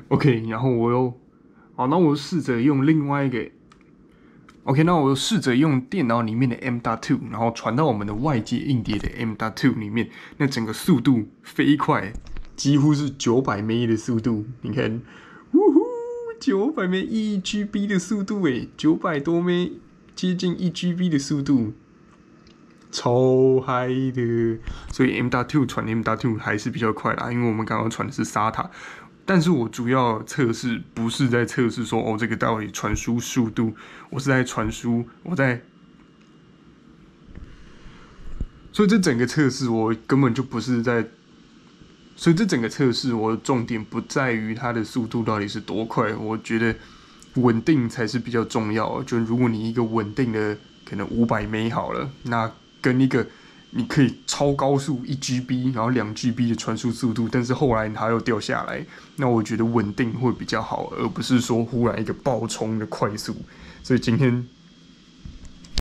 OK，然后好，那我试着用另外一个 OK，那我试着用电脑里面的 M.2， 然后传到我们的外接硬碟的 M.2 里面，那整个速度飞快，几乎是900 M 的速度。你看，呜呼，900 M 1GB 的速度，900多 M，接近1GB 的速度，超嗨的。所以 M.2 传 M.2 还是比较快啦，因为我们刚刚传的是 SATA。但是我主要测试不是在测试说这个到底传输速度，我是在传输所以这整个测试我根本就不是在，所以这整个测试我的重点不在于它的速度到底是多快，我觉得稳定才是比较重要。就如果你一个稳定的可能500 M 好了，那跟一个你可以超高速1GB， 然后2GB 的传输速度，但是后来它又掉下来，那我觉得稳定会比较好，而不是说忽然一个爆冲的快速。所以今天